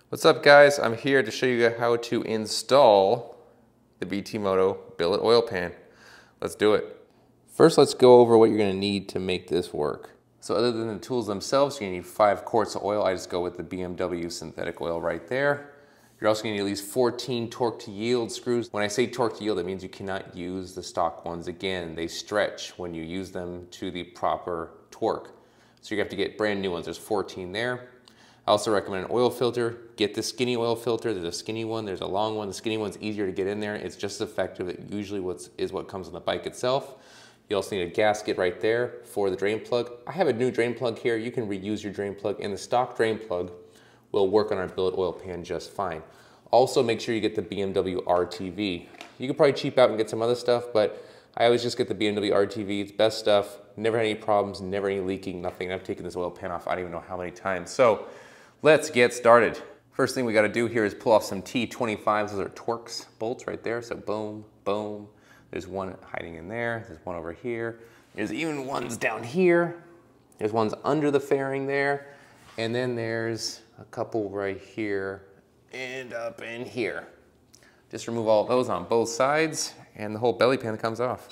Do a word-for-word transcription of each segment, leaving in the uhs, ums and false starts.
What's up guys, I'm here to show you how to install the B T Moto Billet oil pan. Let's do it. First let's go over what you're going to need to make this work. So other than the tools themselves, you're going to need five quarts of oil. I just go with the B M W synthetic oil right there. You're also going to need at least fourteen torque to yield screws. When I say torque to yield, that means you cannot use the stock ones again. They stretch when you use them to the proper torque. So you have to get brand new ones. There's fourteen there. I also recommend an oil filter. Get the skinny oil filter. There's a skinny one, there's a long one. The skinny one's easier to get in there. It's just as effective. It usually what's, is what comes on the bike itself. You also need a gasket right there for the drain plug. I have a new drain plug here. You can reuse your drain plug, and the stock drain plug will work on our billet oil pan just fine. Also make sure you get the B M W R T V. You could probably cheap out and get some other stuff, but I always just get the B M W R T V. It's best stuff. Never had any problems, never any leaking, nothing. I've taken this oil pan off I don't even know how many times. So let's get started. First thing we got to do here is pull off some T twenty-fives. Those are Torx bolts right there. So boom, boom. There's one hiding in there. There's one over here. There's even ones down here. There's ones under the fairing there. And then there's a couple right here and up in here. Just remove all those on both sides and the whole belly pan comes off.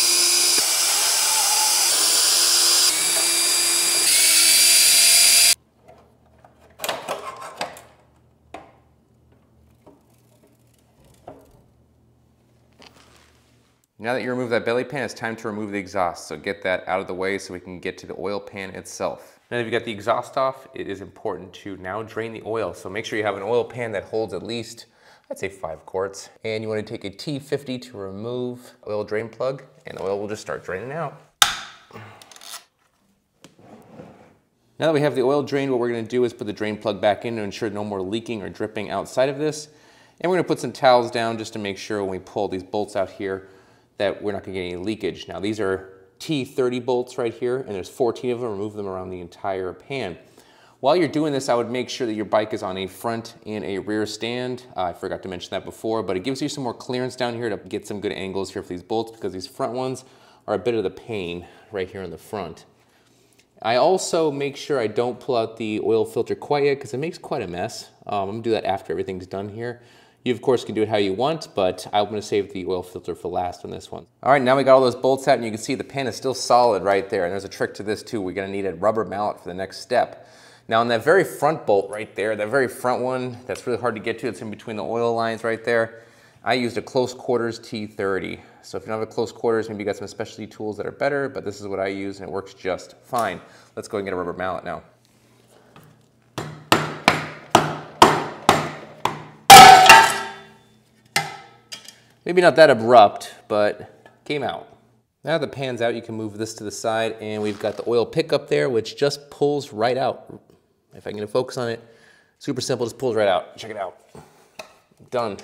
Now that you remove that belly pan, it's time to remove the exhaust. So get that out of the way so we can get to the oil pan itself. Now that you've got the exhaust off, it is important to now drain the oil. So make sure you have an oil pan that holds at least, I'd say five quarts. And you want to take a T fifty to remove oil drain plug, and the oil will just start draining out. Now that we have the oil drained, what we're going to do is put the drain plug back in to ensure no more leaking or dripping outside of this. And we're going to put some towels down just to make sure when we pull these bolts out here that we're not going to get any leakage. Now these are T thirty bolts right here, and there's fourteen of them. Remove them around the entire pan. While you're doing this, I would make sure that your bike is on a front and a rear stand. Uh, I forgot to mention that before, but it gives you some more clearance down here to get some good angles here for these bolts, because these front ones are a bit of the pain right here in the front. I also make sure I don't pull out the oil filter quite yet, because it makes quite a mess. Um, I'm gonna do that after everything's done here. You of course can do it how you want, but I'm gonna save the oil filter for last on this one. All right, now we got all those bolts out, and you can see the pan is still solid right there. And there's a trick to this too. We're gonna need a rubber mallet for the next step. Now on that very front bolt right there, that very front one, that's really hard to get to, it's in between the oil lines right there. I used a close quarters T thirty. So if you don't have a close quarters, maybe you got some specialty tools that are better, but this is what I use and it works just fine. Let's go and get a rubber mallet now. Maybe not that abrupt, but came out. Now the pan's out, you can move this to the side, and we've got the oil pickup there, which just pulls right out. If I can get a focus on it, super simple, just pulls right out. Check it out. Done.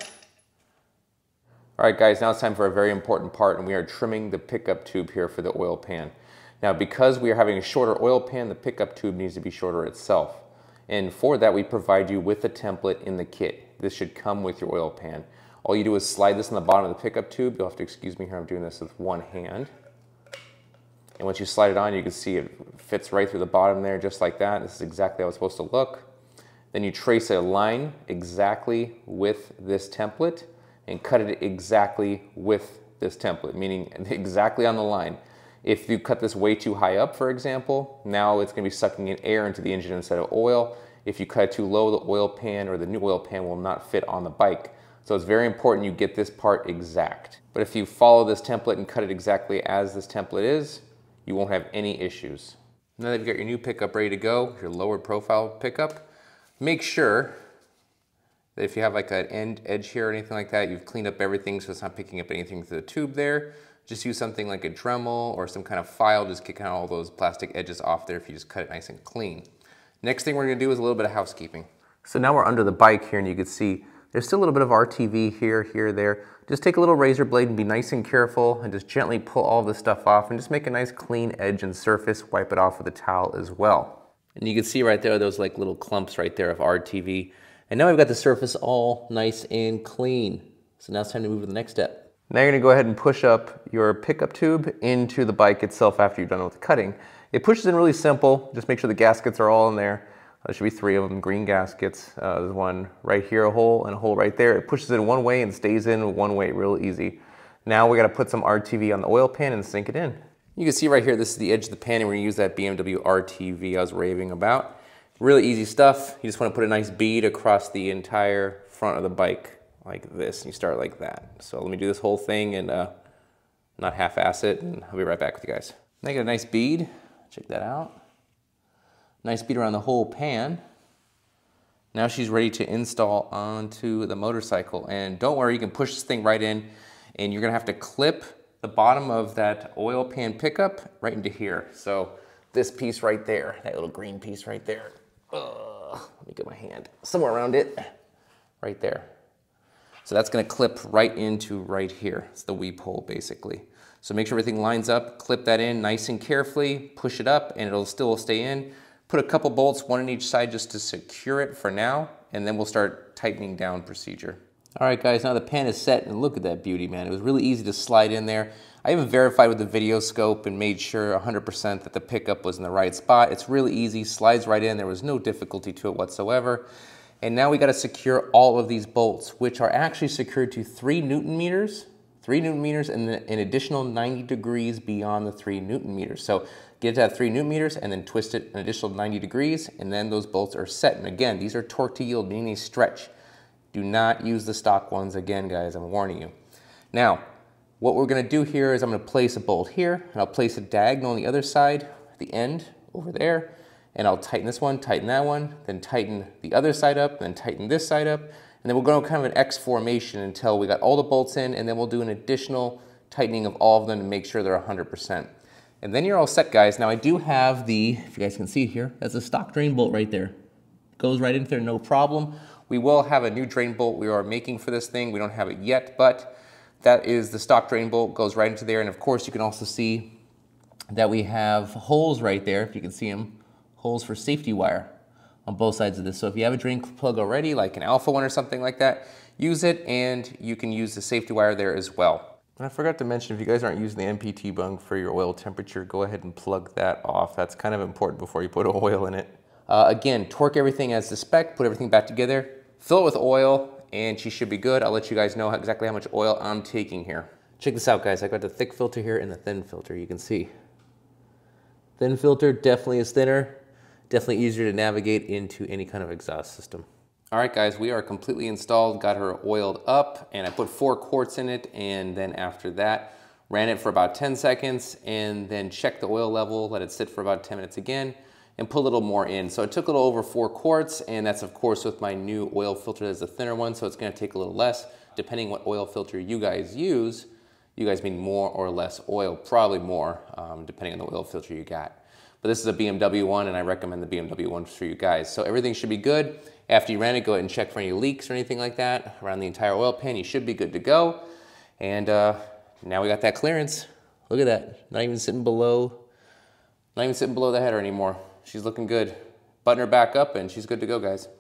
All right guys, now it's time for a very important part, and we are trimming the pickup tube here for the oil pan. Now because we are having a shorter oil pan, the pickup tube needs to be shorter itself. And for that, we provide you with a template in the kit. This should come with your oil pan. All you do is slide this in the bottom of the pickup tube. You'll have to excuse me here, I'm doing this with one hand. And once you slide it on, you can see it fits right through the bottom there, just like that. This is exactly how it's supposed to look. Then you trace a line exactly with this template and cut it exactly with this template, meaning exactly on the line. If you cut this way too high up, for example, now it's gonna be sucking in air into the engine instead of oil. If you cut it too low, the oil pan or the new oil pan will not fit on the bike. So it's very important you get this part exact. But if you follow this template and cut it exactly as this template is, you won't have any issues. Now that you've got your new pickup ready to go, your lowered profile pickup, make sure that if you have like an end edge here or anything like that, you've cleaned up everything so it's not picking up anything through the tube there. Just use something like a Dremel or some kind of file, just kicking all those plastic edges off there if you just cut it nice and clean. Next thing we're gonna do is a little bit of housekeeping. So now we're under the bike here, and you can see there's still a little bit of R T V here, here, there. Just take a little razor blade and be nice and careful and just gently pull all this stuff off and just make a nice clean edge and surface. Wipe it off with a towel as well. And you can see right there, those like little clumps right there of R T V. And now we've got the surface all nice and clean. So now it's time to move to the next step. Now you're gonna go ahead and push up your pickup tube into the bike itself after you've done with the cutting. It pushes in really simple. Just make sure the gaskets are all in there. There should be three of them, green gaskets. Uh, there's one right here, a hole, and a hole right there. It pushes in one way and stays in one way real easy. Now we gotta put some R T V on the oil pan and sink it in. You can see right here, this is the edge of the pan, and we're gonna use that B M W R T V I was raving about. Really easy stuff. You just wanna put a nice bead across the entire front of the bike like this, and you start like that. So let me do this whole thing and uh, not half-ass it, and I'll be right back with you guys. Now I got a nice bead, check that out. Nice bead around the whole pan. Now she's ready to install onto the motorcycle. And don't worry, you can push this thing right in, and you're gonna have to clip the bottom of that oil pan pickup right into here. So this piece right there, that little green piece right there. Ugh, let me get my hand somewhere around it, right there. So that's gonna clip right into right here. It's the weep hole basically. So make sure everything lines up, clip that in nice and carefully, push it up, and it'll still stay in. Put a couple bolts, one on each side just to secure it for now, and then we'll start tightening down procedure. All right guys, now the pan is set, and look at that beauty, man. It was really easy to slide in there. I even verified with the video scope and made sure one hundred percent that the pickup was in the right spot. It's really easy, slides right in. There was no difficulty to it whatsoever. And now we gotta secure all of these bolts, which are actually secured to three Newton meters, three Newton meters, and then an additional ninety degrees beyond the three Newton meters. So get it to that three Newton meters and then twist it an additional ninety degrees, and then those bolts are set. And again, these are torque to yield, meaning they stretch. Do not use the stock ones again, guys, I'm warning you. Now, what we're gonna do here is I'm gonna place a bolt here, and I'll place a diagonal on the other side, at the end, over there, and I'll tighten this one, tighten that one, then tighten the other side up, then tighten this side up, and then we'll go kind of an X formation until we got all the bolts in, and then we'll do an additional tightening of all of them to make sure they're one hundred percent. And then you're all set, guys. Now I do have the, if you guys can see it here, that's a stock drain bolt right there. Goes right into there, no problem. We will have a new drain bolt we are making for this thing. We don't have it yet, but that is the stock drain bolt, goes right into there. And of course, you can also see that we have holes right there, if you can see them, holes for safety wire on both sides of this. So if you have a drain plug already, like an Alpha one or something like that, use it, and you can use the safety wire there as well. And I forgot to mention, if you guys aren't using the M P T bung for your oil temperature, go ahead and plug that off. That's kind of important before you put oil in it. Uh, again, torque everything as the spec, put everything back together, fill it with oil, and she should be good. I'll let you guys know how, exactly how much oil I'm taking here. Check this out, guys. I got the thick filter here and the thin filter. You can see. Thin filter definitely is thinner, definitely easier to navigate into any kind of exhaust system. All right, guys, we are completely installed, got her oiled up, and I put four quarts in it, and then after that, ran it for about ten seconds, and then checked the oil level, let it sit for about ten minutes again, and put a little more in. So it took a little over four quarts, and that's of course with my new oil filter as a thinner one, so it's gonna take a little less. Depending what oil filter you guys use, you guys need more or less oil, probably more, um, depending on the oil filter you got. But this is a B M W one, and I recommend the B M W one for you guys. So everything should be good. After you ran it, go ahead and check for any leaks or anything like that around the entire oil pan. You should be good to go. And uh, now we got that clearance. Look at that, not even sitting below, not even sitting below the header anymore. She's looking good. Button her back up and she's good to go, guys.